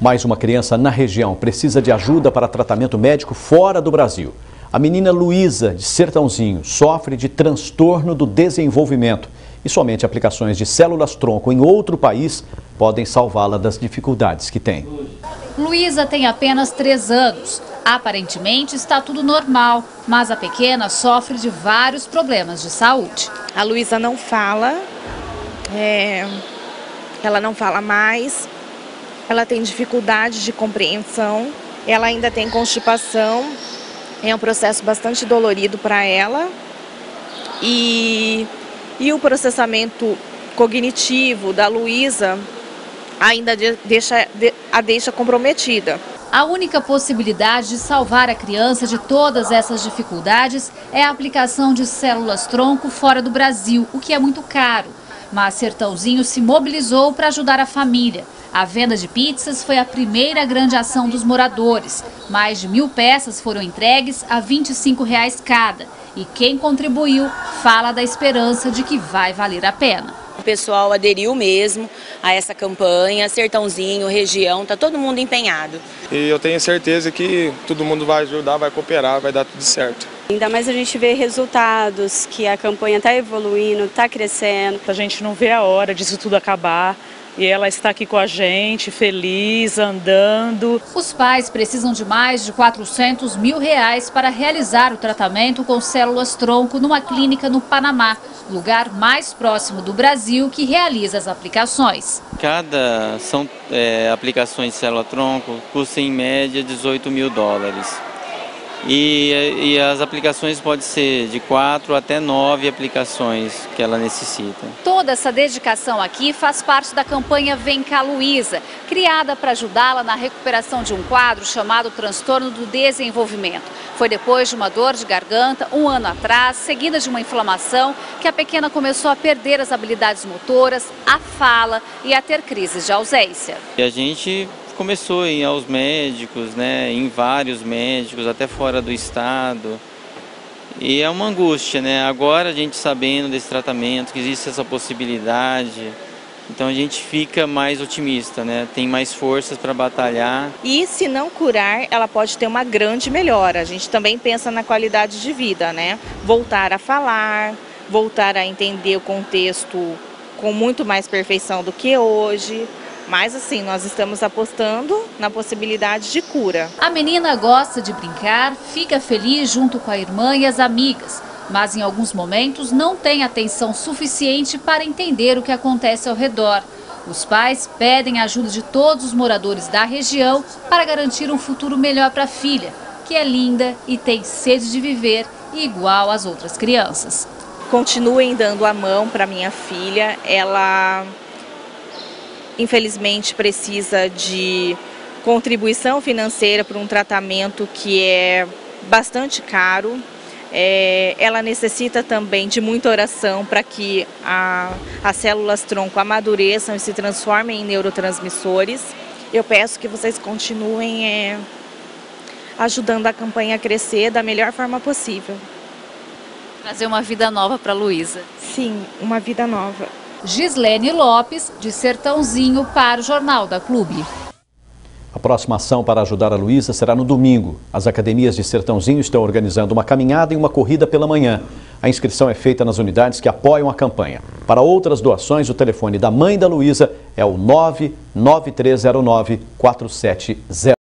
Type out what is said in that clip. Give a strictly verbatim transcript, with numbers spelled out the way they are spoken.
Mais uma criança na região precisa de ajuda para tratamento médico fora do Brasil. A menina Luísa, de Sertãozinho, sofre de transtorno do desenvolvimento e somente aplicações de células-tronco em outro país podem salvá-la das dificuldades que tem. Luísa tem apenas três anos. Aparentemente está tudo normal, mas a pequena sofre de vários problemas de saúde. A Luísa não fala, é, ela não fala mais, ela tem dificuldade de compreensão, ela ainda tem constipação, é um processo bastante dolorido para ela e, e o processamento cognitivo da Luísa ainda deixa, a deixa comprometida. A única possibilidade de salvar a criança de todas essas dificuldades é a aplicação de células-tronco fora do Brasil, o que é muito caro. Mas Sertãozinho se mobilizou para ajudar a família. A venda de pizzas foi a primeira grande ação dos moradores. Mais de mil peças foram entregues a vinte e cinco reais cada. E quem contribuiu fala da esperança de que vai valer a pena. O pessoal aderiu mesmo a essa campanha, Sertãozinho, região, está todo mundo empenhado. E eu tenho certeza que todo mundo vai ajudar, vai cooperar, vai dar tudo certo. Ainda mais a gente vê resultados, que a campanha está evoluindo, está crescendo. A gente não vê a hora disso tudo acabar. E ela está aqui com a gente, feliz, andando. Os pais precisam de mais de quatrocentos mil reais para realizar o tratamento com células-tronco numa clínica no Panamá, lugar mais próximo do Brasil que realiza as aplicações. Cada são é, aplicações de célula-tronco custa em média dezoito mil dólares. E, e as aplicações podem ser de quatro até nove aplicações que ela necessita. Toda essa dedicação aqui faz parte da campanha Vem Cá Luísa, criada para ajudá-la na recuperação de um quadro chamado transtorno do desenvolvimento. Foi depois de uma dor de garganta, um ano atrás, seguida de uma inflamação, que a pequena começou a perder as habilidades motoras, a fala e a ter crises de ausência. E a gente começou a ir aos médicos, né, em vários médicos, até fora do estado. E é uma angústia, né? Agora a gente sabendo desse tratamento, que existe essa possibilidade, então a gente fica mais otimista, né? Tem mais forças para batalhar. E se não curar, ela pode ter uma grande melhora. A gente também pensa na qualidade de vida, né? Voltar a falar, voltar a entender o contexto com muito mais perfeição do que hoje. Mas assim, nós estamos apostando na possibilidade de cura. A menina gosta de brincar, fica feliz junto com a irmã e as amigas, mas em alguns momentos não tem atenção suficiente para entender o que acontece ao redor. Os pais pedem a ajuda de todos os moradores da região para garantir um futuro melhor para a filha, que é linda e tem sede de viver igual às outras crianças. Continuem dando a mão para minha filha, ela infelizmente precisa de contribuição financeira para um tratamento que é bastante caro. É, ela necessita também de muita oração para que a, as células-tronco amadureçam e se transformem em neurotransmissores. Eu peço que vocês continuem é, ajudando a campanha a crescer da melhor forma possível. Trazer uma vida nova para a Luísa. Sim, uma vida nova. Gislene Lopes, de Sertãozinho, para o Jornal da Clube. A próxima ação para ajudar a Luísa será no domingo. As academias de Sertãozinho estão organizando uma caminhada e uma corrida pela manhã. A inscrição é feita nas unidades que apoiam a campanha. Para outras doações, o telefone da mãe da Luísa é o nove nove três zero nove quatro sete zero.